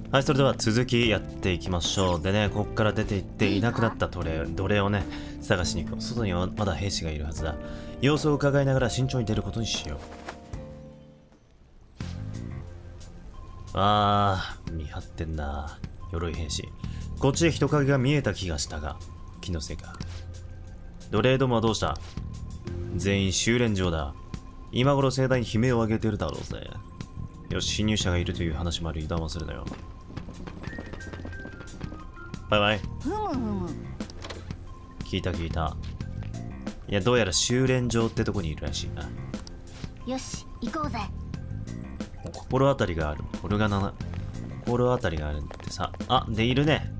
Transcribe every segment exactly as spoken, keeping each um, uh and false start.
はい、それでは続きやっていきましょう。でね、こっから出て行っていなくなった奴隷、奴隷をね、探しに行こう。外にはまだ兵士がいるはずだ。様子を伺いながら慎重に出ることにしよう。あー、見張ってんな。鎧兵士。こっちで人影が見えた気がしたが、気のせいか。奴隷どもはどうした？全員修練場だ。今頃盛大に悲鳴を上げてるだろうぜ。よし、侵入者がいるという話もある。油断はするなよ。バイバイ。 ふむふむ。 聞いた聞いた。いや、どうやら修練場ってとこにいるらしいな。 よし、行こうぜ。 心当たりがある。これがな、心当たりがあるんってさ。あ、でいるね。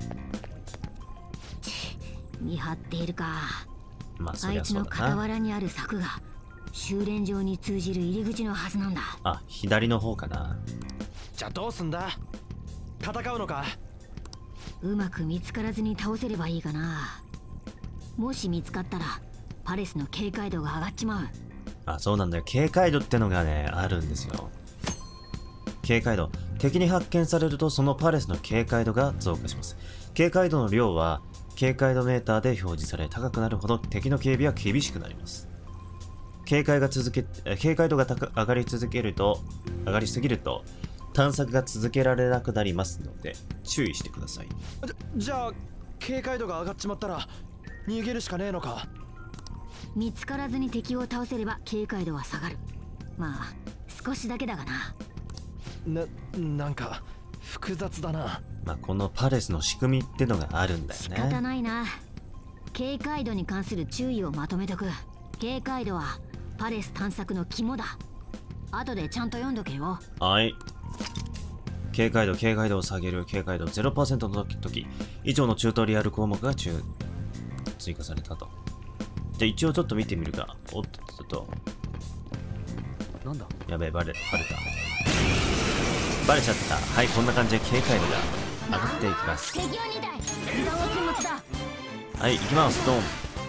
見張っているか。 まあ、そあいつのりゃそうだな。 傍らにある柵が修練場に通じる入り口のはずなんだ。 あ、左の方かな。 じゃあどうすんだ？戦うのか？ うまく見つからずに倒せればいいかな。もし見つかったらパレスの警戒度が上がっちまう。 あ、そうなんだよ。警戒度ってのがね、あるんですよ。警戒度。敵に発見されるとそのパレスの警戒度が増加します。警戒度の量は警戒度メーターで表示され、高くなるほど敵の警備は厳しくなります。警戒が続け、警戒度が高上がり続けると、上がりすぎると探索が続けられなくなりますので注意してください。 じ, じゃあ警戒度が上がっちまったら逃げるしかねえのか？ 見つからずに敵を倒せれば警戒度は下がる。まあ少しだけだがな。 な、なんか複雑だな。 まあこのパレスの仕組みってのがあるんだよね。 仕方ないな。警戒度に関する注意をまとめとく。警戒度はパレス探索の肝だ。後でちゃんと読んどけよ。 はい。警戒度、警戒度を下げる。警戒度 ゼロパーセント の時、以上のチュートリアル項目が中追加されたと。じゃあ一応ちょっと見てみるか。おっとっとっと。 なんだ？ やべえ、バレ、バレた。バレちゃった。はい、こんな感じで警戒度が上がっていきます。 敵はにだい。油断は禁物だ。 はい、行きます。ドン。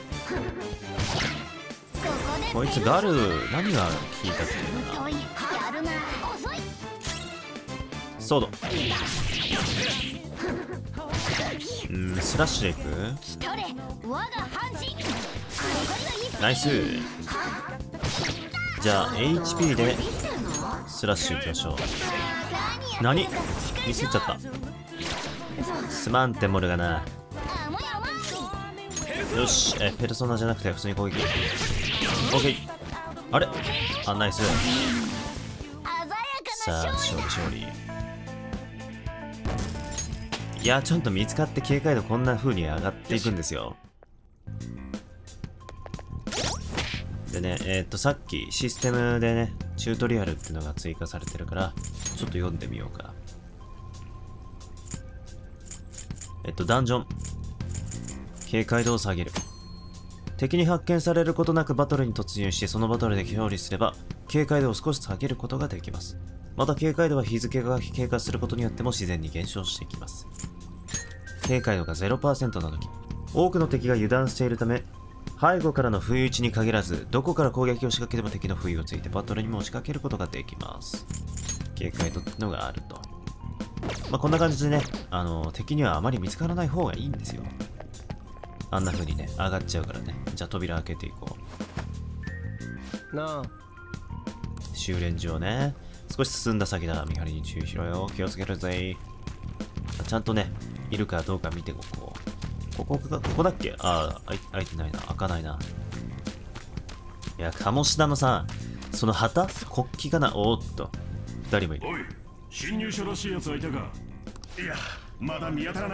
こいつガル、何が効いたっていうのかな。 やるな。遅い。 ソード。うん、スラッシュでいく？ 来たれ、我が半身。 ナイス。じゃあ エイチピー でスラッシュいきましょう。何？ミスっちゃった。すまんってモルがな。よし、えペルソナじゃなくて普通に攻撃。オッケー。あれ？あ、ナイス。さあ、勝利勝利。いや、ちょっと見つかって警戒度こんな風に上がっていくんですよ。でね、えー、っと、さっきシステムでね、チュートリアルっていうのが追加されてるから、ちょっと読んでみようか。えっと、ダンジョン。警戒度を下げる。敵に発見されることなくバトルに突入して、そのバトルで勝利すれば、警戒度を少し下げることができます。また、警戒度は日付が経過することによっても自然に減少していきます。警戒度が ゼロパーセント の時、多くの敵が油断しているため、背後からの不意打ちに限らず、どこから攻撃を仕掛けても敵の不意をついてバトルにも仕掛けることができます。警戒度ってのがあると。まあ、こんな感じでね、あの、敵にはあまり見つからない方がいいんですよ。あんな風にね、上がっちゃうからね。じゃあ扉開けていこう。なあ。 修練場ね。少し進んだ先だ。見張りに注意しろよ。気をつけるぜ。ちゃんとね、いるかどうか見てここ。ここ、ここだっけ？ああ、開いてないな。開かないな。いや、鴨志田のさ、その旗国旗かな。おーっと。二人もいる。 おい、侵入者らしいやつはいたか？いや、まだ見当たらない。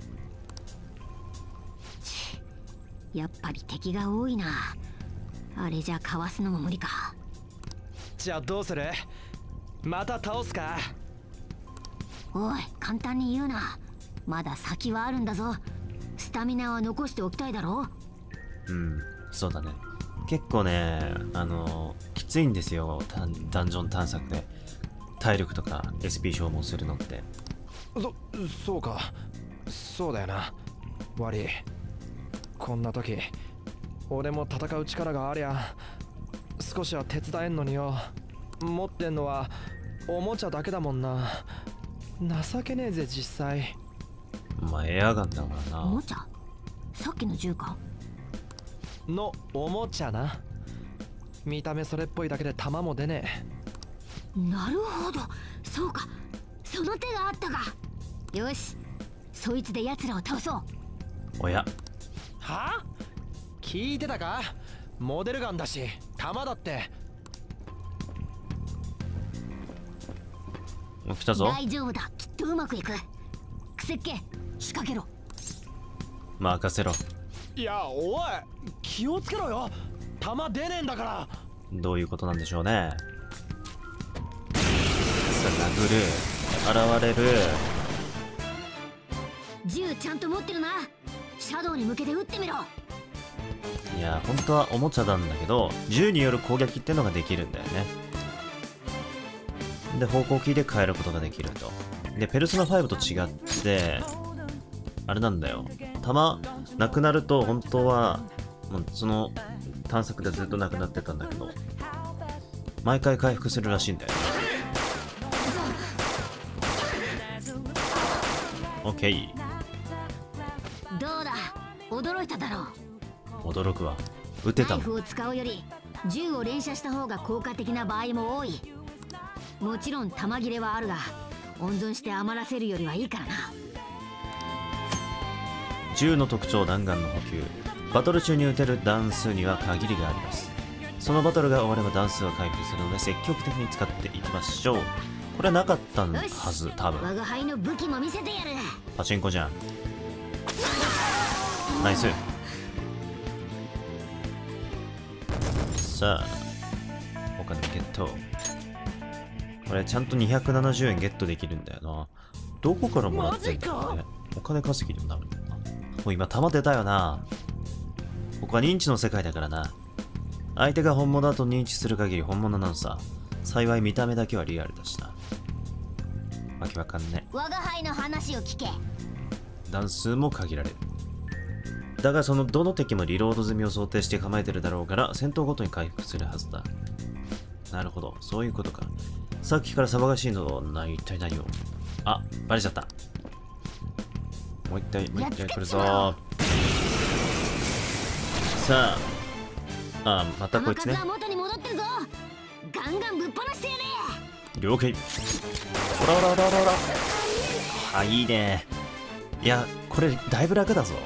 やっぱり敵が多いな。あれじゃかわすのも無理か。 じゃあどうする？また倒すか？ おい、簡単に言うな。まだ先はあるんだぞ。スタミナは残しておきたいだろう。うん、そうだね。結構ね、あのー、きついんですよ。ダンジョン探索で体力とか エスピー 消耗するのって。 そ、そうか。そうだよな。悪い。こんな時、俺も戦う力がありゃ少しは手伝えんのによ。持ってんのはおもちゃだけだもんな。 情けねえぜ実際。 まあエアガンだからな。 おもちゃさっきの銃か。 のおもちゃな。見た目それっぽいだけで弾も出ねなるほど、そうか、その手があったか。よし、そいつで奴らを倒そう。 おや、 え。はあ、聞いてたか。モデルガンだし弾だって。 もう来たぞ。 大丈夫だ、きっとうまくいく。クセッケ仕掛けろ。 任せろ。 いやおい、気をつけろよ、弾出ねえんだから。 どういうことなんでしょうね。さあ殴る、現れる。 銃ちゃんと持ってるな。シャドウに向けて撃ってみろ。 いや本当はおもちゃなんだけど、銃による攻撃ってのができるんだよね。で方向キーで変えることができると。でペルソナファイブと違ってあれなんだよ、弾なくなると本当はもうその探索でずっとなくなってたんだけど、毎回回復するらしいんだよ。オッケー。 どうだ、驚いただろう。 驚くわ。撃てたもん。 ナイフを使うより銃を連射した方が効果的な場合も多い。もちろん弾切れはあるが、温存して余らせるよりはいいからな。 銃の特徴、弾丸の補給。バトル中に撃てる弾数には限りがあります。そのバトルが終われば弾数は回復するので積極的に使っていきましょう。これはなかったはず、多分。 我が輩の武器も見せてやる。 パチンコじゃん。ナイス。さあお金ゲット。これちゃんとにひゃくななじゅうえんゲットできるんだよな。どこからもらってんだろうね。お金稼ぎにもなるんだな。もう今弾出たよな。ここは認知の世界だからな。相手が本物だと認知する限り本物なのさ。幸い見た目だけはリアルだしな。わけわかんね。 我が輩の話を聞け。 弾数も限られる。だがそのどの敵もリロード済みを想定して構えてるだろうから、戦闘ごとに回復するはずだ。なるほど、そういうことか。さっきから騒がしいのは一体何を。あ、バレちゃった。もう一体、もう一体来るぞ。さあ、あ、またこいつね。 弾数は元に戻ってるぞ。ガンガンぶっ放してやれ。 了解。ほらほらほらほらほら。あ、いいね。いや、これだいぶ楽だぞ。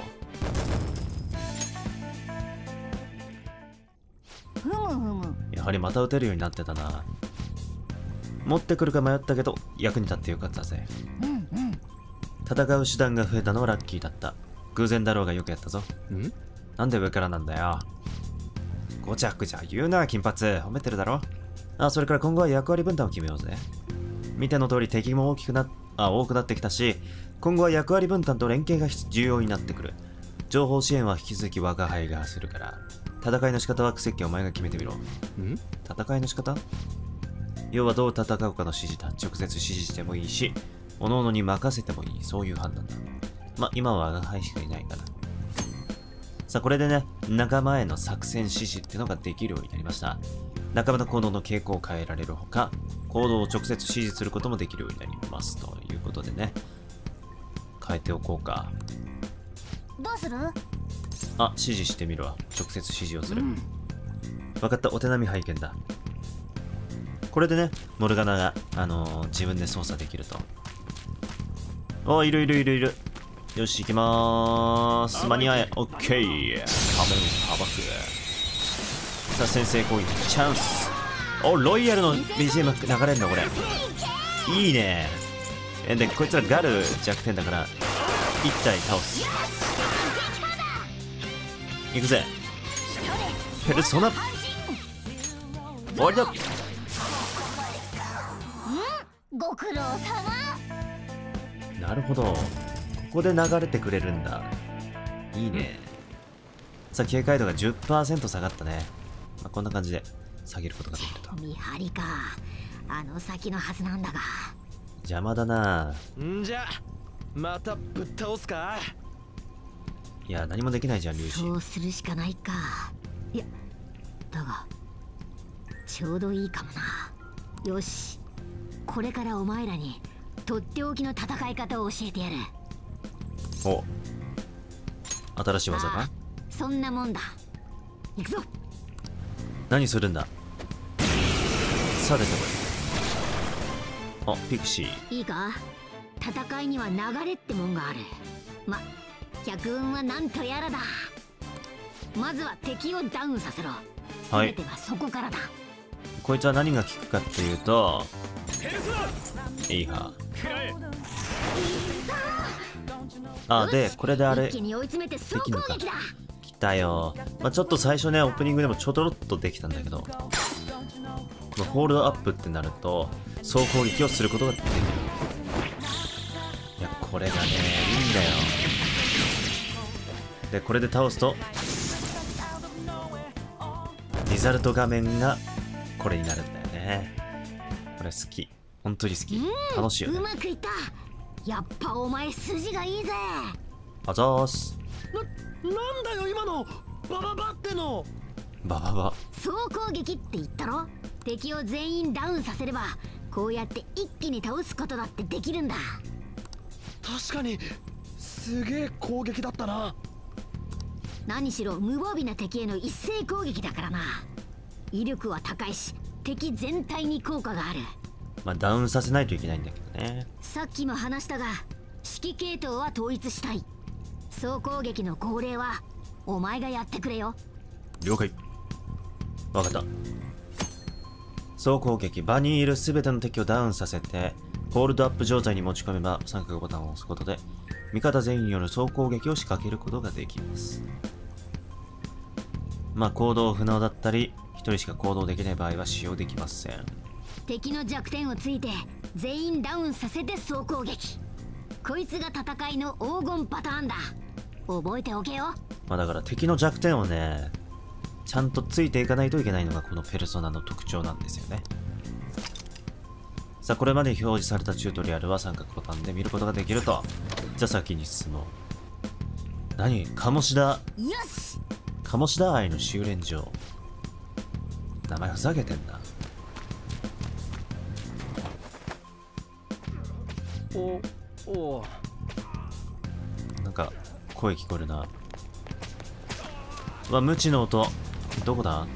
ふむふむ。 やはりまた撃てるようになってたな。持ってくるか迷ったけど役に立ってよかったぜ。 うんうん。 戦う手段が増えたのはラッキーだった。偶然だろうがよくやったぞ。 ん？ なんで上からなんだよ。ごちゃくちゃ言うな、金髪。褒めてるだろ。あ、それから今後は役割分担を決めようぜ。見ての通り敵も大きくなっ、あ、多くなってきたし、今後は役割分担と連携が重要になってくる。情報支援は引き続き我が輩がするから。戦いの仕方はクセッケお前が決めてみろ。 ん？ 戦いの仕方？要はどう戦うかの指示だ。直接指示してもいいし、各々に任せてもいい。そういう判断だ。ま、今は我が輩しかいないから。さあ、これでね、仲間への作戦指示っていうのができるようになりました。仲間の行動の傾向を変えられるほか、行動を直接指示することもできるようになります。ということでね、変えておこうか。 どうする？ あ、指示してみるわ。直接指示をする。うん、分かった、お手並み拝見だ。これでね、モルガナが、あのー、自分で操作できると。あ、いるいるいるいる。よし、行きまーす。間に合え。オッケー。仮面さばく。さあ、先制攻撃。チャンス。お、ロイヤルの ビージーエム 流れんだ、これ。いいね。え、で、こいつらガル弱点だから、一体倒す。行くぜ。ペルソナ。終わりだ。 ご苦労様。 なるほど。ここで流れてくれるんだ。いいね。さあ、警戒度が じゅっパーセント 下がったね。まあ、こんな感じで下げることができると。 見張りか。あの先のはずなんだが。 邪魔だな。 んじゃ、またぶっ倒すか。 いや、何もできないじゃん、粒子。 そうするしかないか。いや、だが、ちょうどいいかもな。よし。これからお前らにとっておきの戦い方を教えてやる。 お、新しい技か。 ああ、そんなもんだ。行くぞ。 何するんだ。さあ出てこい。あ、ピクシー。 いいか、戦いには流れってもんがある。ま、百運はなんとやらだ。まずは敵をダウンさせろ。 はい全てはそこからだ。 こいつは何が効くかっていうと、いいは。あ、で、これであれ、 一気に追い詰めて総攻撃だ。 来たよ。まあ、ちょっと最初ね、オープニングでもちょろっとできたんだけど、このホールドアップってなると、総攻撃をすることができる。いや、これがね、いいんだよ。で、これで倒すと、リザルト画面がこれになるんだよね。これ好き。本当に好き。楽しいよね。 うまくいった。やっぱお前筋がいいぜ。 あざーす。 な、なんだよ今のバババっての。 バババ。 総攻撃って言ったろ。敵を全員ダウンさせればこうやって一気に倒すことだってできるんだ。 確かにすげえ攻撃だったな。 何しろ無防備な敵への一斉攻撃だからな。威力は高いし敵全体に効果がある。 まあ、ダウンさせないといけないんだけどね。 さっきも話したが指揮系統は統一したい。総攻撃の号令はお前がやってくれよ。 了解。わかった。総攻撃、場にいる全ての敵をダウンさせてホールドアップ状態に持ち込めば三角ボタンを押すことで味方全員による総攻撃を仕掛けることができます。まあ行動不能だったりひとりしか行動できない場合は使用できません。 敵の弱点をついて全員ダウンさせて総攻撃。こいつが戦いの黄金パターンだ。覚えておけよ。 まあだから敵の弱点をねちゃんとついていかないといけないのがこのペルソナの特徴なんですよね。さあこれまで表示されたチュートリアルは三角ボタンで見ることができると。じゃあ先に進もう。何、鴨志田。 よし。 鴨志田愛の修練場。名前ふざけてんな。 おお。 なんか声聞こえるな。うわ、無知の音。どこだ。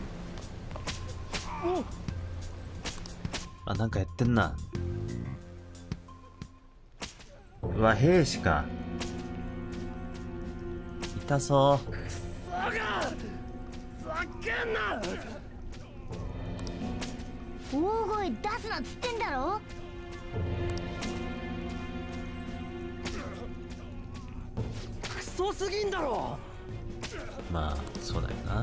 あ、なんかやってんな。うわ、兵士か。痛そう。 大声出すなっつってんだろ。 クソすぎんだろ。 まあそうだよな。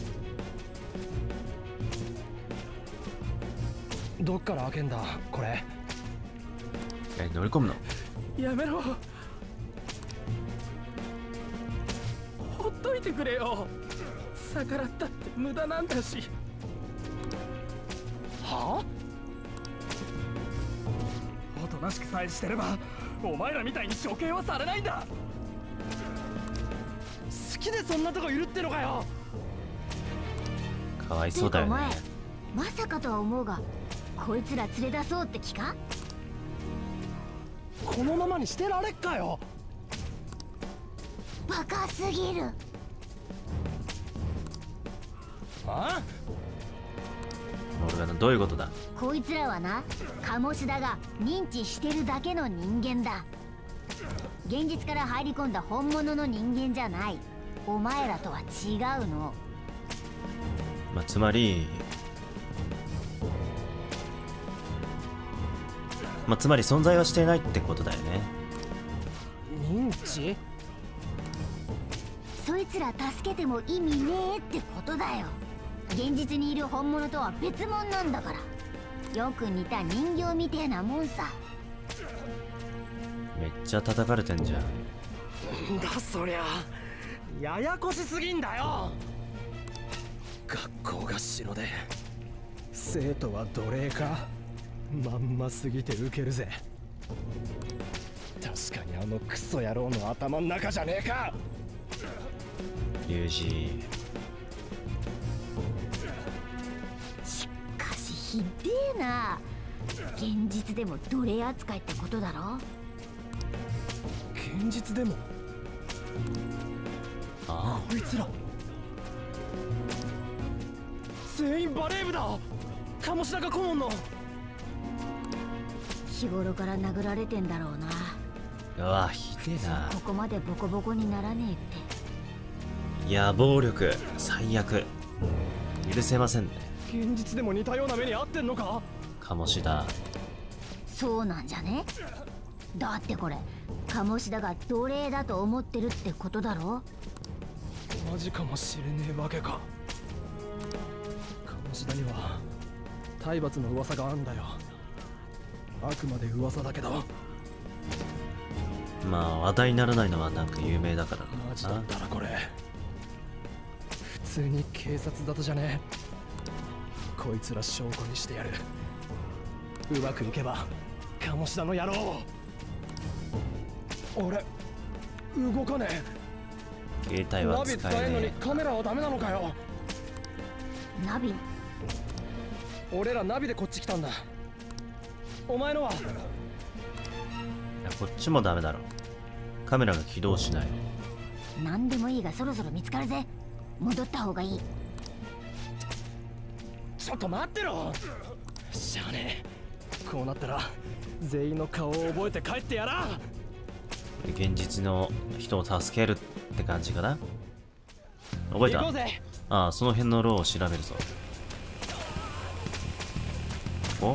どっから開けんだこれ。 え、乗り込むの。 やめろ。ほっといてくれよ。逆らったって無駄なんだし。はあ？おとなしくさえしてればお前らみたいに処刑はされないんだ。好きでそんなとこいるってのかよ。 かわいそうだよね。 てかお前まさかとは思うがこいつら連れ出そうって気か。 このままにしてられっかよ。 バカすぎる。 あ？ 俺がどういうことだ。 こいつらはな、鴨志田が認知してるだけの人間だ。現実から入り込んだ本物の人間じゃない。お前らとは違うの。 まあつまりまあつまり存在はしていないってことだよね。 認知？ そいつら助けても意味ねえってことだよ。現実にいる本物とは別物なんだから。よく似た人形みてえなもんさ。 めっちゃ叩かれてんじゃん。 んだそりゃ。ややこしすぎんだよ。学校が城で生徒は奴隷か。まんますぎてウケるぜ。確かにあのクソ野郎の頭ん中じゃねえか。 ユージしかしひでえな。 現実でも奴隷扱いってことだろ。 現実でも。 あこいつら全員バレー部だ。鴨志田が顧問の。 日頃から殴られてんだろうな。 あ、うわひでえな。 ここまでボコボコにならねえって。 いや暴力最悪、許せませんね。 現実でも似たような目に遭ってんのか。 鴨志田。 そうなんじゃね。だってこれ鴨志田が奴隷だと思ってるってことだろ。 マジかもしれねえわけか。鴨志田には体罰の噂があんだよ。あくまで噂だけど。 まあ話題にならないのはなんか有名だからマジだったらこれ普通に警察だとじゃねえ。こいつら証拠にしてやる。うまくいけば鴨志田の野郎。俺動かねえ。 携帯はナビ使使えんのにえねカメラはダメなのかよ。 ナビ。 俺らナビでこっち来たんだ。お前のは。 え。いやこっちもダメだろ。カメラが起動しない。 何でもいいがそろそろ見つかるぜ。戻った方がいい。 ちょっと待ってろ。しゃあねえ。こうなったら全員の顔を覚えて帰ってやらん。 現実の人を助けるって感じかな。覚えた。 行こうぜ。 ああ、その辺のローを調べるぞ。お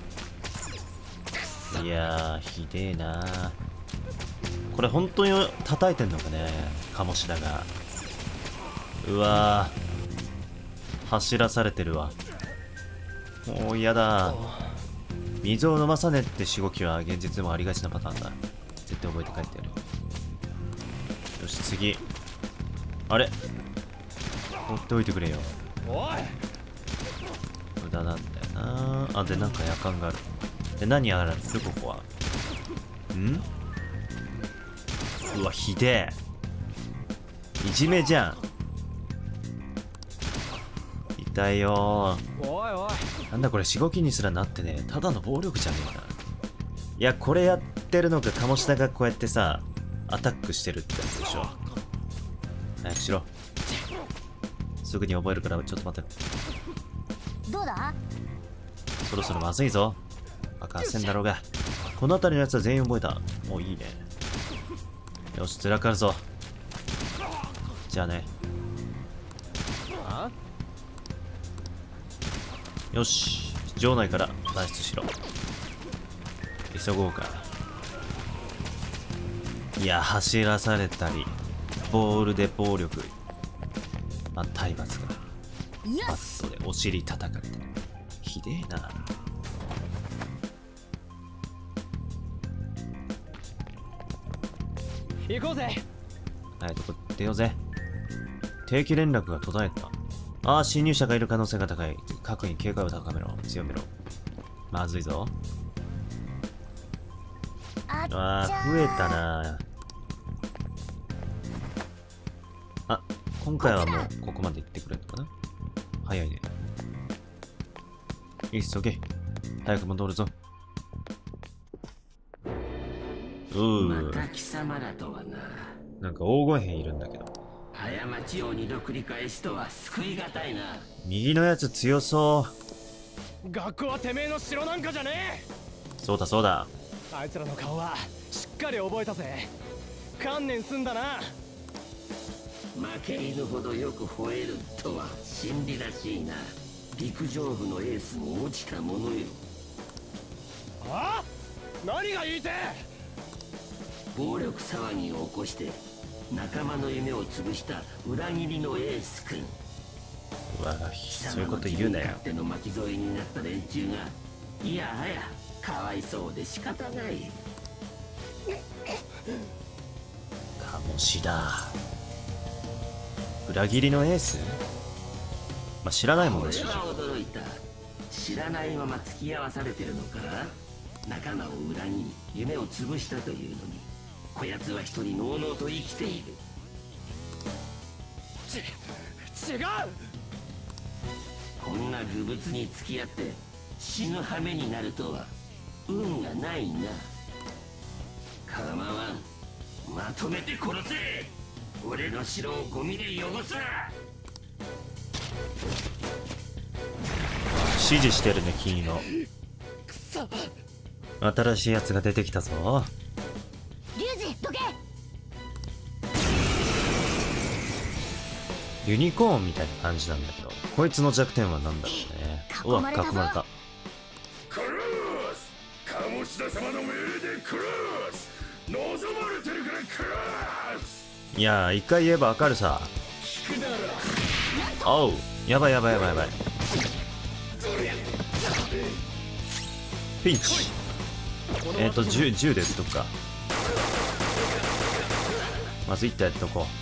いやーひでえなー。これ本当に叩いてんのかね、鴨志田が。うわー走らされてるわ。もう嫌だ。水を飲まさねってしごきは現実でもありがちなパターンだ。絶対覚えて帰ってやる。よし次。あれ放っておいてくれよ。 おい。 無駄なんだよな。あでなんか夜間がある。で何やられるここは。んうわひでえ。いじめじゃん。痛いよー。 おいおい。 なんだこれしごきにすらなってね。ただの暴力じゃねえか。いやこれやってるのが鴨志田がこうやってさアタックしてるってやつでしょ。早くしろ。すぐに覚えるからちょっと待って。 どうだ。 そろそろまずいぞ。バカせんだろうが。この辺りのやつは全員覚えた。もういいね。よしずらかるぞ。じゃあね。 あよし城内から脱出しろ。急ごうか。いや走らされたりボールで暴力、まあ、体罰がバットでお尻叩かれてひでえな。 行こうぜ。 はいとこ出ようぜ。定期連絡が途絶えた。ああ侵入者がいる可能性が高い。各に警戒を高めろ。強めろ。まずいぞ。 あっちゃー。 あー増えたな。あ今回はもうここまで行ってくれるのかな。早いね。急げ早く戻るぞ。うーまた貴様らとはな。 なんか黄金兵いるんだけど。 過ちを二度繰り返しとは救いがたいな。 右のやつ強そ学校はてめえの城なんかじゃねう。そうだそうだ。 え。あいつらの顔はしっかり覚えたぜ。観念すんだな。 負け犬ほどよく吠えるとは真理らしいな。陸上部のエースも落ちたものよ。 あ何が言いてえ。 暴力騒ぎを起こして仲間の夢を潰した裏切りのエース君。 うわそういうこと言うなよ。 勝手の巻き添えになった連中がいやはやかわいそうで仕方ない。 鴨志田裏切りのエース。まあ知らないもんだし。 俺は驚いた。知らないまま付き合わされてるのか。仲間を裏切り夢を潰したというのにこやつは一人のうのうと生きている。 ち違う。 こんな愚物に付き合って死ぬ羽目になるとは運がないな。構わん、まとめて殺せ。俺の城をゴミで汚すな。 指示してるね、君の。新しいやつが出てきたぞ。 リュウジ、どけ。 ユニコーンみたいな感じなんだけど、こいつの弱点は何だろうね。うわ、囲まれた。 殺す。鴨志田様の命令で殺す。望まれてるから殺す。 いやー、一回言えばわかるさ。おう、やばいやばいやばいやばい。ピンチ。えっと、銃、銃で撃っとくか。まずいったやっとこ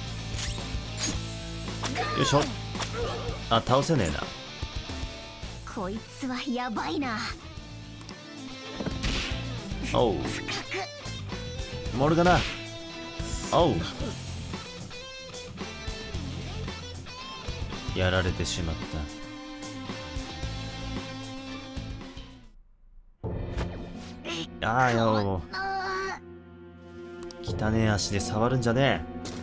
う。よいしょ。あ、倒せねえな。 こいつはやばいな。 おう。モルガナ。おう。やられてしまった。ああ、よ。汚ねえ足で触るんじゃね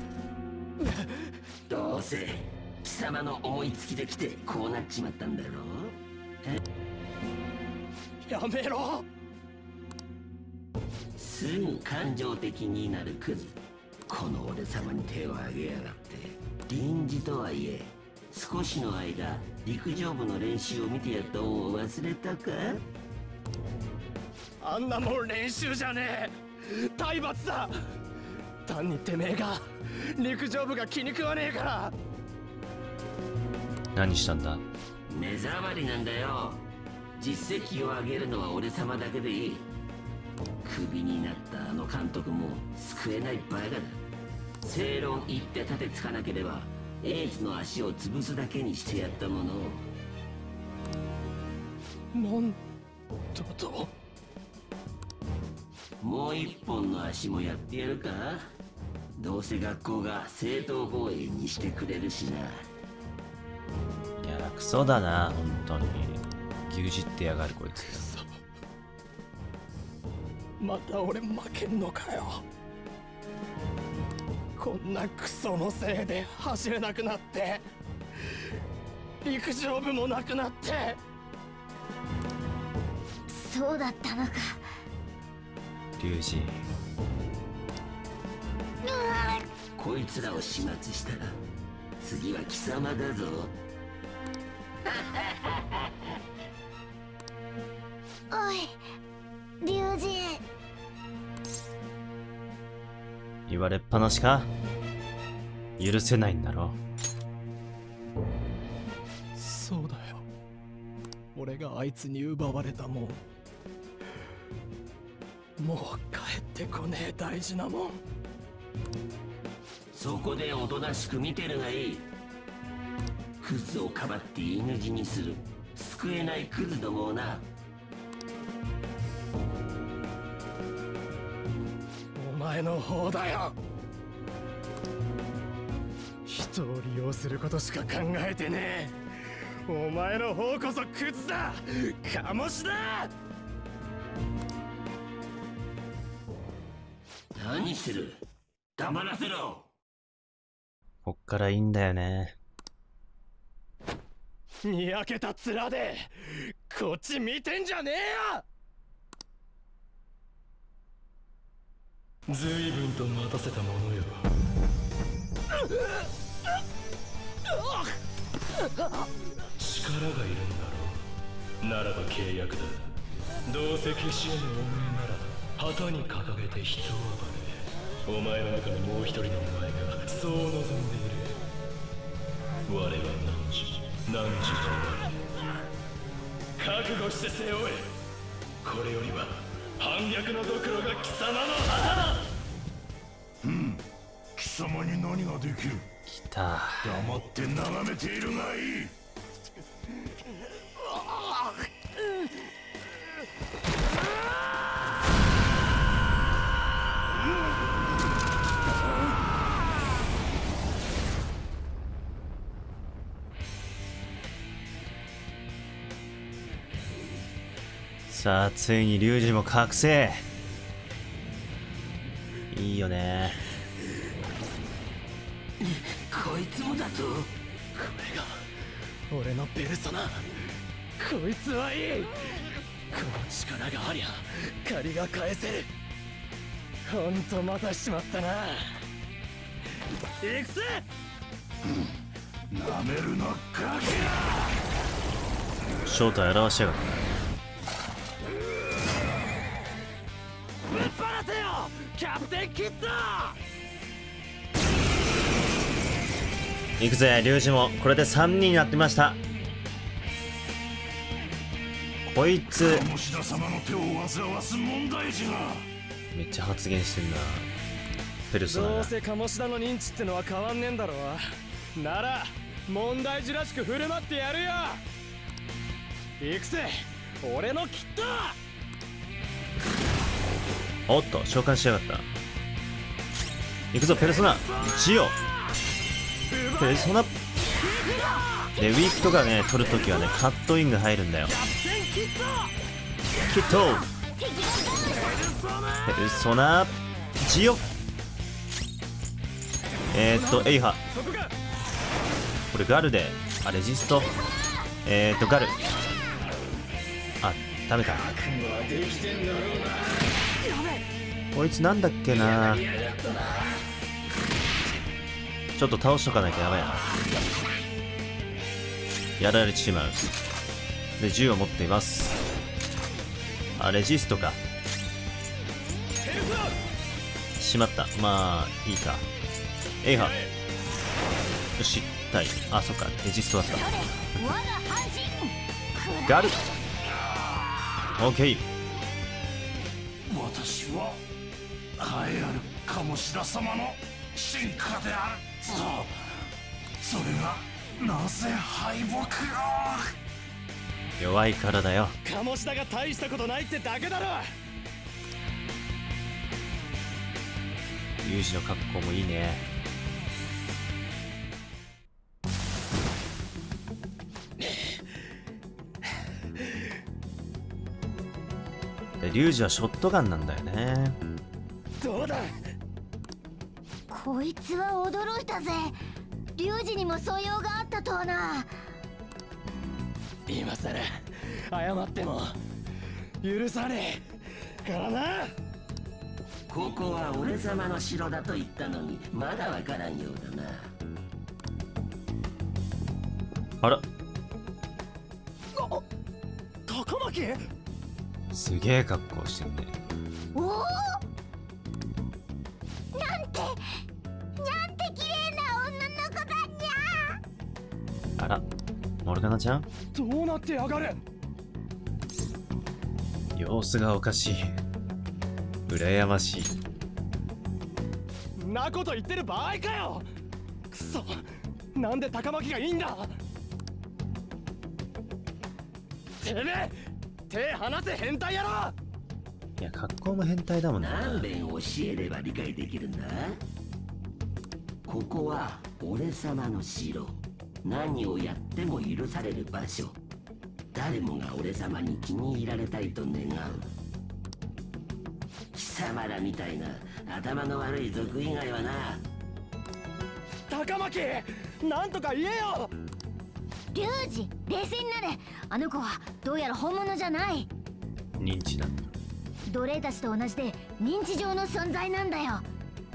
え。どうせ貴様の思いつきで来てこうなっちまったんだろう。 やめろ。 すぐ感情的になるクズ。この俺様に手を挙げやがって。臨時とはいえ少しの間陸上部の練習を見てやった恩を忘れたか。 あんなもん練習じゃねえ、体罰だ。単にてめえが陸上部が気に食わねえから。 何したんだ。 目障りなんだよ。実績を上げるのは俺様だけでいい。クビになったあの監督も救えないバカだ。正論言って立てつかなければエースの足を潰すだけにしてやったものを。 なんだと。 もう一本の足もやってやるか。どうせ学校が正当防衛にしてくれるしな。 いや、クソだな、本当に。牛耳ってやがる、こいつ。 また俺負けんのかよ。こんなクソのせいで走れなくなって、陸上部もなくなって。 そうだったのか。 リュウジ。 こいつらを始末したら次は貴様だぞ。 おい、リュウジ。 言われっぱなしか。許せないんだろ。 そうだよ。俺があいつに奪われたもん。もう帰ってこねえ大事なもん。 そこでおとなしく見てるがいい。クズをかばって犬死にする救えないクズどもをな。 お前の方だよ。人を利用することしか考えてねえ。お前の方こそクズだ。鴨志だ。 何してる。黙らせろ。 こっからいいんだよね。 にやけた面でこっち見てんじゃねえよ。随分と待たせたものよ。力がいるんだろう。ならば契約だ。どうせ消し得ぬおめえなら旗に掲げて人を暴れ。お前の中にもう一人のお前がそう望んでいる。我は何時何時の終わり。覚悟して背負え。これよりは反逆のドクロが貴様の旗だ。 うん、貴様に何ができる。 来た。 黙って眺めているがいい。 さあついに龍二も覚醒。いいよね。 こいつもだと。これが俺のペルソナ。こいつはいい。この力がありゃ借りが返せる。ほんと待たしちまったな。行くぜ。 なめるなガキ正体表しやがった。 ぶっ放せよキャプテンキッド。 行くぜ龍二も。これでさんにんになってました。こいつ鴨志田様の手を煩わす問題児が。 めっちゃ発言してんな。ペルソナが。 どうせ鴨志田の認知ってのは変わんねえんだろ。なら問題児らしく振る舞ってやるよ。行くぜ俺のキッド。 おっと召喚しやがった。行くぞペルソナジオ。ペルソナでウィークとかね取るときはねカットインが入るんだよ。キットペルソナジオ。えーっとエイハ。これガルであレジスト。えーっとガルあダメか。こいつなんだっけな。ちょっと倒しとかなきゃやばいな。やられてしまう。で銃を持っています。あレジストか。しまった。まあいいか。エイハよし対あそっかレジストだった。ガルオッケー。 私は栄えある鴨志田様の進化であるぞ。それがなぜ敗北を。 弱いからだよ。 鴨志田が大したことないってだけだろ。 龍二の格好もいいね。で龍二はショットガンなんだよね。 どうだ。 こいつは驚いたぜ。龍二にも素養があったとはな。 今さら謝っても許さねえからな。 ここは俺様の城だと言ったのにまだわからんようだな。 あら高巻。 すげえ格好してんね。 おおなんてなんて綺麗な女の子だにゃ。 あらモルガナちゃんどうなってやがる。 様子がおかしい。羨ましい。 んなこと言ってる場合かよ。くそなんで高巻がいいんだ。てめえ手離せ変態野郎。 いや格好も変態だもんな。 何遍教えれば理解できるんだ。ここは俺様の城。何をやっても許される場所。誰もが俺様に気に入られたいと願う。貴様らみたいな頭の悪い族以外はな。 高巻なんとか言えよ。 龍二冷静になれ。あの子はどうやら本物じゃない。 認知だ。 奴隷たちと同じで認知上の存在なんだよ。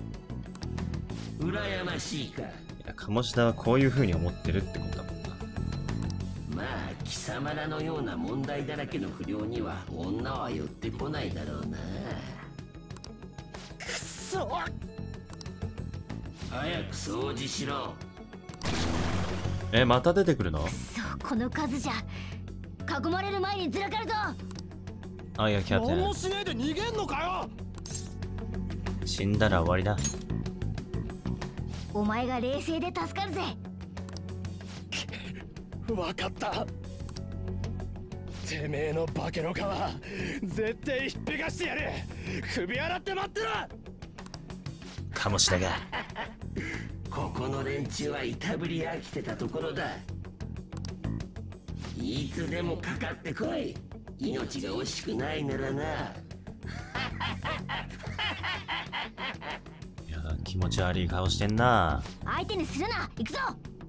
羨ましいか。 いや鴨志田はこういう風に思ってるってことだもんな。 まあ貴様らのような問題だらけの不良には女は寄ってこないだろうな。 くそ早く掃除しろ。 えまた出てくるの。 そうこの数じゃ囲まれる前にずらかるぞ。 あいやキャプテ何もンしねえで逃げんのかよ。 死んだら終わりだ。 お前が冷静で助かるぜ。 わかった。てめえの化けの皮絶対ひっぺがしてやる。首洗って待ってろ。 鴨志田がここの連中はいたぶり飽きてたところだ。いつでもかかってこい。 命が惜しくないならな。 いや、気持ち悪い顔してんな。 相手にするな。行くぞ。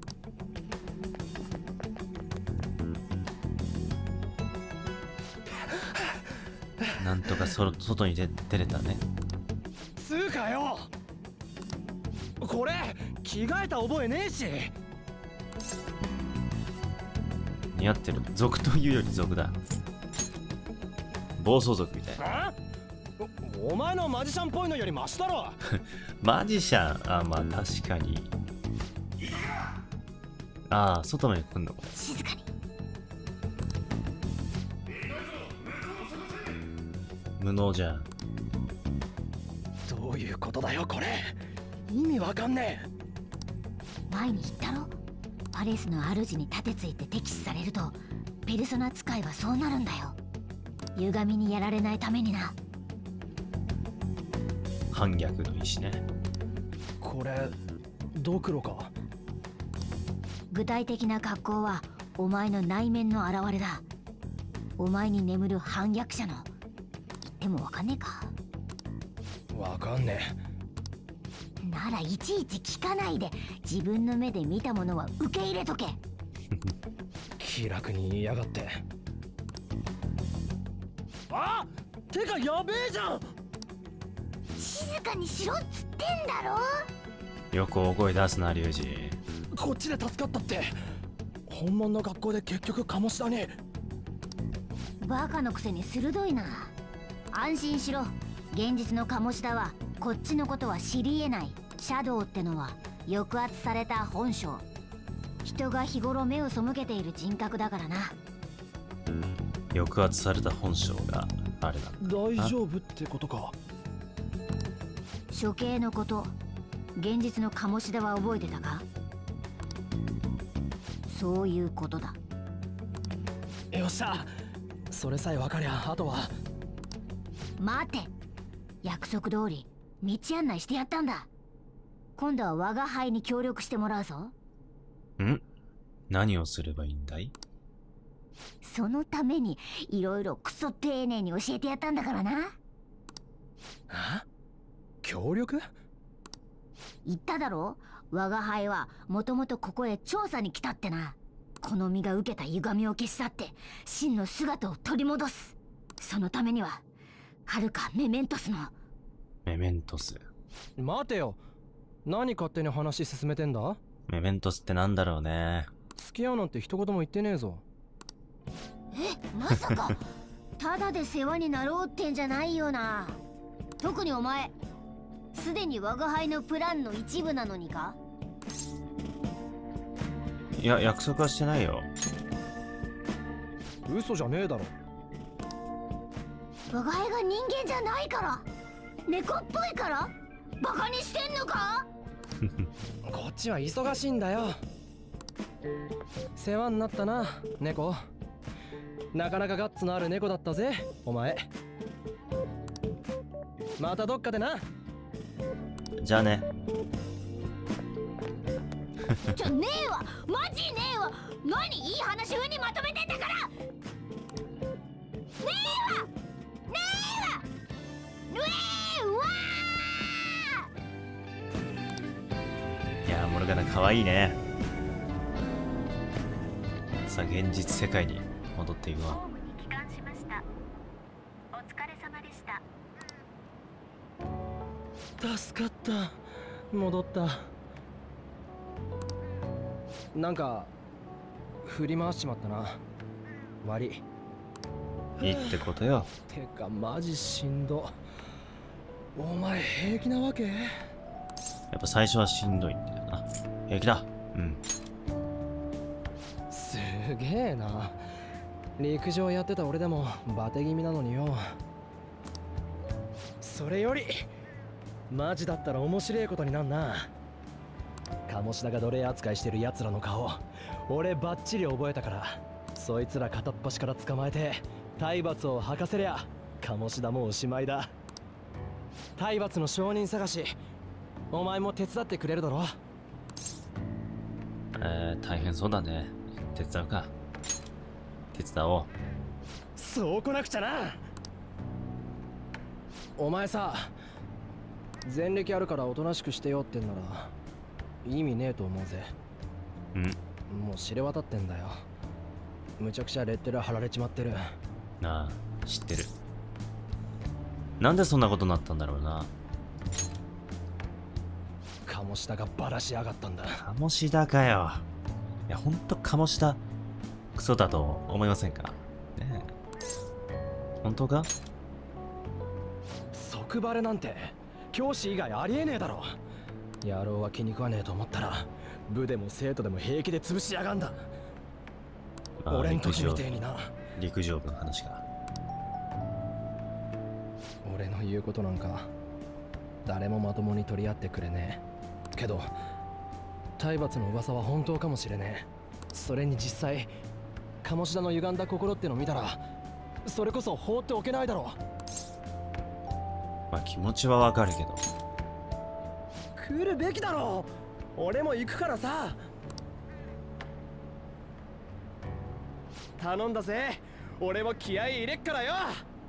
なんとかそ外に出出れたね。 つうかよ、これ着替えた覚えねえし。 似合ってる。族というより族だ。暴走族みたいな。 あお、お前のマジシャンっぽいのよりマシだろ。 マジシャン。あ、まあ確かに。ああ、外まで来んの。 静かに。 無能じゃん。 どういうことだよこれ。意味わかんねえ。 前に言ったろ。パレスの主に盾ついて敵視されるとペルソナ使いはそうなるんだよ。歪みにやられないためにな。 反逆の意志ね。 これドクロか。 具体的な格好はお前の内面の表れだ。お前に眠る反逆者の。言ってもわかんねえか。 わかんねならいちいち聞かないで自分の目で見たものは受け入れとけ。 え。気楽に言いやがって。あ、てかやべえじゃん。 静かにしろっつってんだろ。 よく大声出すな、リュウジ。 こっちで助かったって本物の学校で結局鴨志田に。 バカのくせに鋭いな。安心しろ。現実の鴨志田はこっちのことは知り得ない。シャドウってのは抑圧された本性。人が日頃目を背けている人格だからな。 抑圧された本性があれなんだ。 大丈夫ってことか。 処刑のこと、現実の鴨志田は覚えてたか。そういうことだ。 よっしゃ、それさえ分かりゃあとは。 待て。約束通り道案内してやったんだ。今度は我が輩に協力してもらうぞ。 ん？何をすればいいんだい？ そのためにいろいろクソ丁寧に教えてやったんだからな。 あ？協力？ 言っただろ。我が輩はもともとここへ調査に来たってな。この身が受けた歪みを消し去って真の姿を取り戻す。そのためにははるかメメントスの。 メメントス。 待てよ、何勝手に話進めてんだ。 メメントスってなんだろうね。 付き合うなんて一言も言ってねえぞ。 え、まさかただで世話になろうってんじゃないよな。特にお前すでに我が輩のプランの一部なのにか。 いや、約束はしてないよ。 嘘じゃねえだろ。 我が輩が人間じゃないから、猫っぽいからバカにしてんのか。 こっちは忙しいんだよ。世話になったな、猫。なかなかガッツのある猫だったぜ、お前。またどっかでな。 じゃあね。 ちょ、ねえわ、マジねえわ。何いい話風にまとめてんだから。ねえわ、ねえわ、ねえわいやー、モルガナかわいいね。さあ、現実世界に戻っていくわ。 ホームに帰還しました。お疲れ様でした。 助かった。戻った。なんか振り回しちまったな。悪い。 いいってことよ。 てかマジしんど。お前平気なわけ？ やっぱ最初はしんどいんだよな。平気だ。うん。 すげえな。陸上やってた俺でもバテ気味なのによ。それよりマジだったら面白いことになんな。鴨志田が奴隷扱いしてる奴らの顔、俺バッチリ覚えたから、そいつら片っ端から捕まえて体罰を吐かせりゃ鴨志田もおしまいだ。体罰の証人探し、お前も手伝ってくれるだろ。 えー、大変そうだね。手伝うか。手伝おう。 そう来なくちゃな。お前さ、前歴あるからおとなしくしてよってんなら意味ねえと思うぜ。 ん？ もう知れ渡ってんだよ。むちゃくちゃレッテル貼られちまってる。 ああ、知ってる。なんでそんなことになったんだろうな。 鴨志田がバラしやがったんだ。 鴨志田かよ。いや、ほんと鴨志田クソだと思いませんか？ねえ。本当か？ 即バレなんて教師以外ありえねえだろ。野郎は気に食わねえと思ったら部でも生徒でも平気で潰しやがんだ。 まあ、 俺ん陸上時みてえにな。 陸上部の話か。 俺の言うことなんか誰もまともに取り合ってくれねえけど、体罰の噂は本当かもしれねえ。それに実際鴨志田の歪んだ心っての見たらそれこそ放っておけないだろまあ気持ちはわかるけど。 来るべきだろ。俺も行くからさ。頼んだぜ。俺も気合い入れっからよ。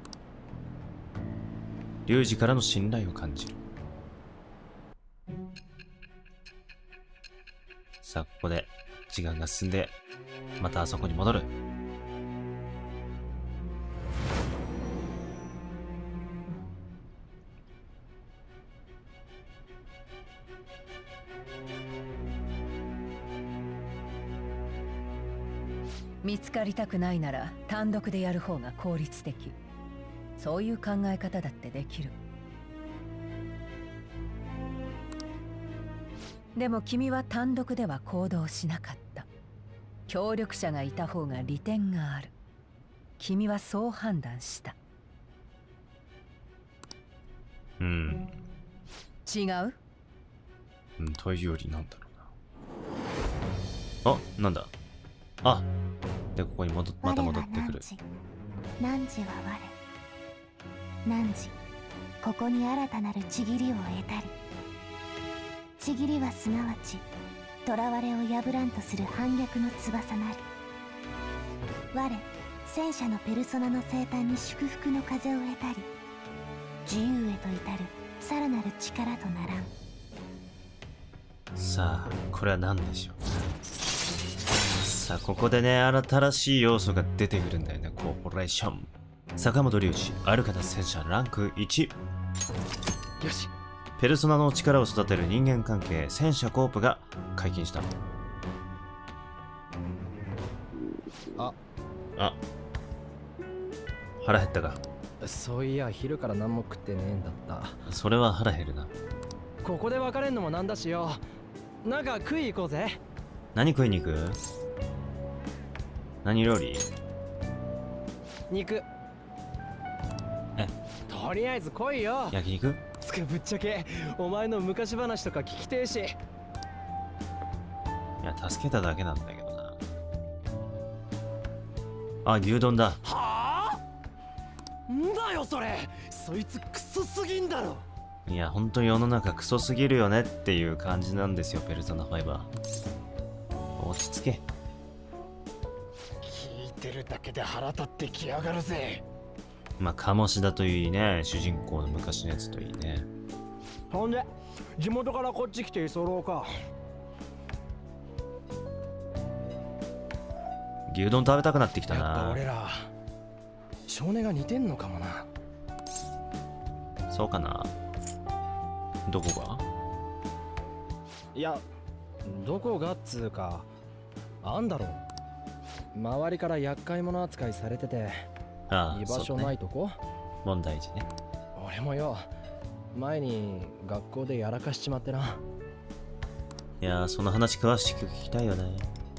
リュウジからの信頼を感じる。さあ、ここで時間が進んで、またあそこに戻る。 見つかりたくないなら単独でやる方が効率的。そういう考え方だってできる。でも君は単独では行動しなかった。協力者がいた方が利点がある。君はそう判断した。 うん。 違う？ うん、というよりなんだろうな。あ、なんだ。あ、で、ここに戻っまた戻ってくる。 汝は我。汝、ここに新たなるちぎりを得たり。ちぎりはすなわち、囚われを破らんとする反逆の翼なり。我、戦車のペルソナの生誕に祝福の風を得たり、自由へと至るさらなる力とならん。 さあ、これは何でしょう。さあ、ここでね、新しい要素が出てくるんだよね。コーポレーション。坂本龍二、ある方戦車ランクいち。 よし。 ペルソナの力を育てる人間関係、戦車コープが解禁した。 あ、 あ、腹減ったか。 そういや昼から何も食ってねえんだった。 それは腹減るな。 ここで別れんのもなんだしよ。なんか食い行こうぜ。 何食いに行く？何料理？ 肉。 え、 とりあえず来いよ。 焼肉？ つかぶっちゃけお前の昔話とか聞きてえし。いや、助けただけなんだけどな。あ、牛丼だ。 はあ？んだよそれ。そいつクソすぎんだろ。 いや、ほんと世の中クソすぎるよねっていう感じなんですよ、ペルソナファイブは。落ち着け。 聞いてるだけで腹立ってきやがるぜ。 まあ、鴨志田といいね、主人公の昔のやつといいね。 ほんで、地元からこっち来て居候か。 牛丼食べたくなってきたやっぱな。 俺ら少年が似てんのかもな。 そうかな。どこが？ いや、どこがっつうか、あんだろう。周りから厄介者扱いされててああ、 居場所そうねないとこ、 問題児ね。 俺もよ、前に学校でやらかしちまってな。 いやー、その話詳しく聞きたいよね。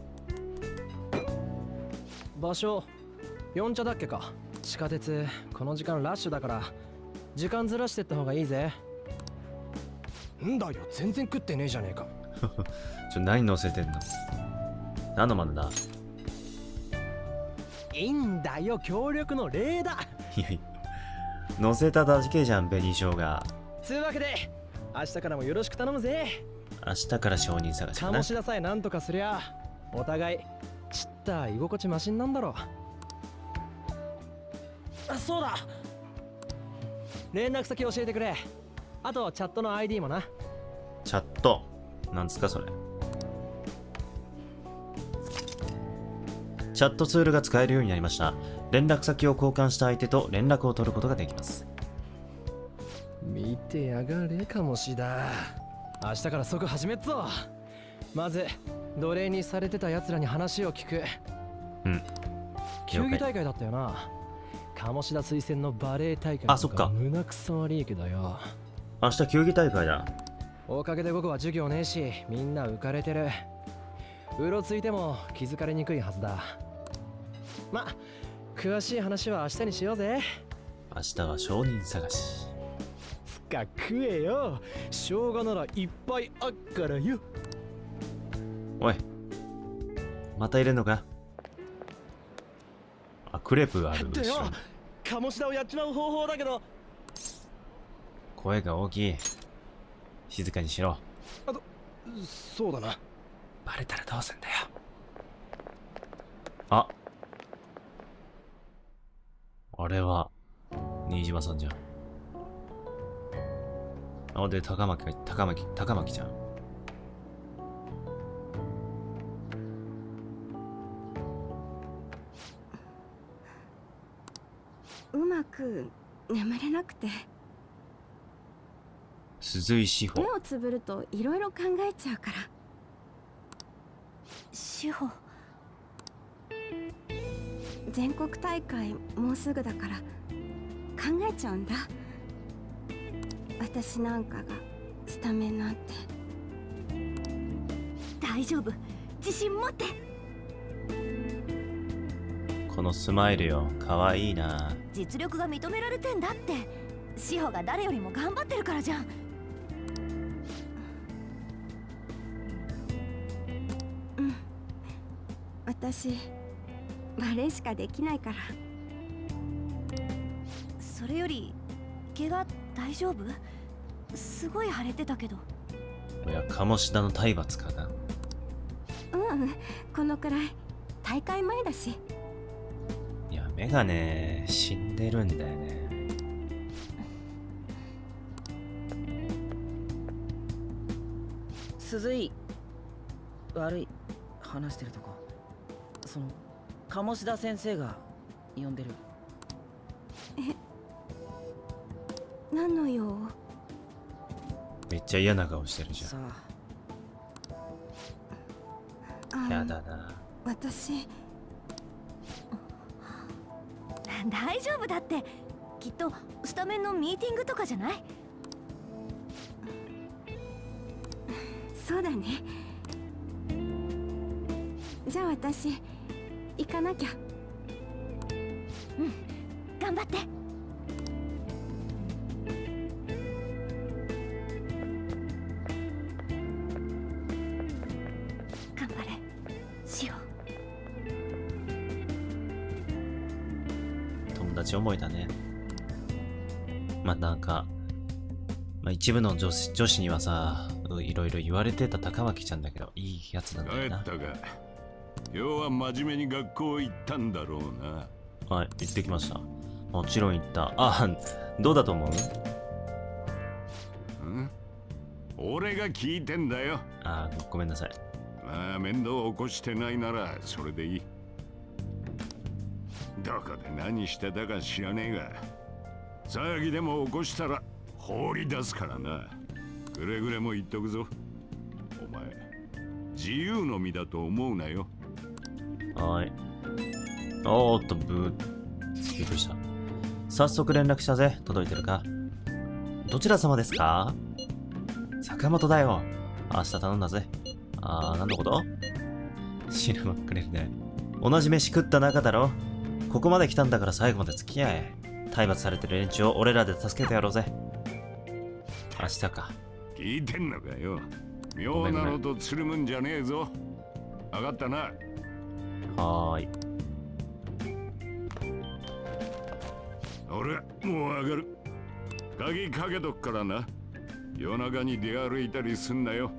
場所四茶だっけか。地下鉄この時間ラッシュだから時間ずらしてった方がいいぜ。んだよ、全然食ってねえじゃねえか。 ちょ、何乗せてんの？何のまねだ？ いいんだよ、協力の礼だ。 いやいや、乗せただけじゃん、紅生姜。 つうわけで明日からもよろしく頼むぜ。 明日から証人探しかな。 鴨志田さえなんとかすりゃお互いちった居心地マシンなんだろあ、そうだ。連絡先教えてくれ。あとチャットの アイディー もな。 チャットなんですかそれ。チャットツールが使えるようになりました。連絡先を交換した相手と連絡を取ることができます。 見てやがれかもしだ。明日から即始めっぞ。まず奴隷にされてた奴らに話を聞く。 うん。 球技大会だったよな。鴨志田推薦のバレエ大会。 あ、そっか。 胸くそ悪いけどよ。 明日球技大会だ。 おかげで僕は授業ねえし、みんな浮かれてる。うろついても気づかれにくいはずだ。ま、詳しい話は明日にしようぜ。 明日は証人探し。 つか食えよ。生姜ならいっぱいあっからよ。 おい、また入れんのか。あ、クレープがある。 ってよ、鴨志田をやっちまう方法だけど。 声が大きい。静かにしろ。 あと、そうだな。 バレたらどうすんだよ。あ、あれは新島さんじゃん。あ、で高巻高巻高巻ちゃん。 うまく眠れなくて。 鈴井志保。 目をつぶるといろいろ考えちゃうから。志保、全国大会もうすぐだから考えちゃうんだ。私なんかがスタメンなんて。 大丈夫、自信持って。 このスマイルよ、かわいいな。 実力が認められてんだって。志保が誰よりも頑張ってるからじゃん。 うん、私バレエしかできないから。 それより怪我大丈夫？すごい腫れてたけど。 いや、鴨志田の体罰かな。 うん、このくらい。大会前だし。 いや、目がね、死んでるんだよね。 鈴井、悪い、話してるとこ。その鴨志田先生が呼んでる。 え、何の用？ めっちゃ嫌な顔してるじゃん。 さあ、 やだな。 私大丈夫だって。きっとスタメンのミーティングとかじゃない？ そうだね。じゃあ私行かなきゃ。 うん、頑張って。頑張れ、しよ友達思いだね。まあなんか、まあ、一部の女子女子にはさ、いろいろ言われてた高巻ちゃんだけど、いいやつなんだよな。 帰ったか。要は真面目に学校行ったんだろうな。 はい、行ってきました。もちろん行った。あ、どうだと思う？ ん？俺が聞いてんだよ。 あ、ごめんなさい。 まあ面倒起こしてないならそれでいい。どこで何してたか知らねえが、騒ぎでも起こしたら放り出すからな。くれぐれも言っとくぞ。お前自由の身だと思うなよ。 はい。おーっと、ブー。びっくりした。早速連絡したぜ。届いてるか？どちら様ですか？坂本だよ。明日頼んだぜ。あー、なんのこと？死ぬばっかりね。同じ飯食った仲だろ？ここまで来たんだから最後まで付き合え。体罰されてる連中を俺らで助けてやろうぜ。明日か。 聞いてんのかよ。妙なのとつるむんじゃねえぞ。分かったな。 はーい。 俺もう上がる。鍵かけとくからな。夜中に出歩いたりすんなよ。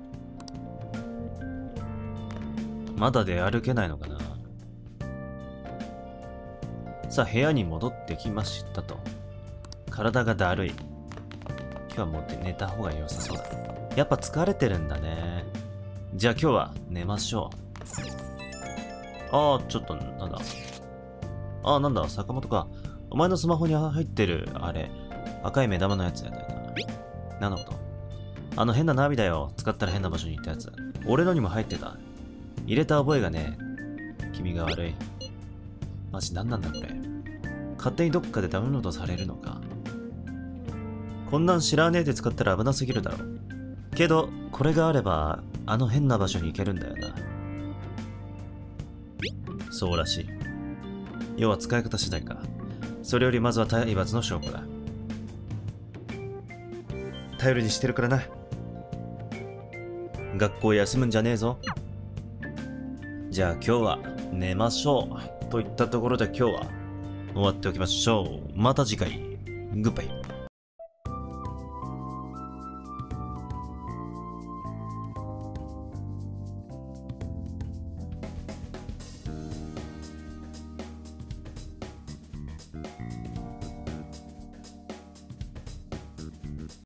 まだ出歩けないのかな？ さあ、部屋に戻ってきましたと。体がだるい。今日はもう寝た方が良さそうだ。やっぱ疲れてるんだね。じゃあ今日は寝ましょう。ああ、ちょっと、なんだ。ああ、なんだ、坂本か。お前のスマホに入ってる、あれ、赤い目玉のやつやだよな。なんのこと？あの変なナビだよ。使ったら変な場所に行ったやつ。俺のにも入ってた。入れた覚えがね、君が悪い。マジ何なんだこれ。勝手にどっかでダウンロードされるのか。こんなん知らねえで使ったら危なすぎるだろ。けど、これがあれば、あの変な場所に行けるんだよな。そうらしい。要は使い方次第か。それよりまずは体罰の証拠だ。頼りにしてるからな。学校休むんじゃねえぞ。じゃあ今日は寝ましょう。といったところで今日は終わっておきましょう。また次回。グッバイ。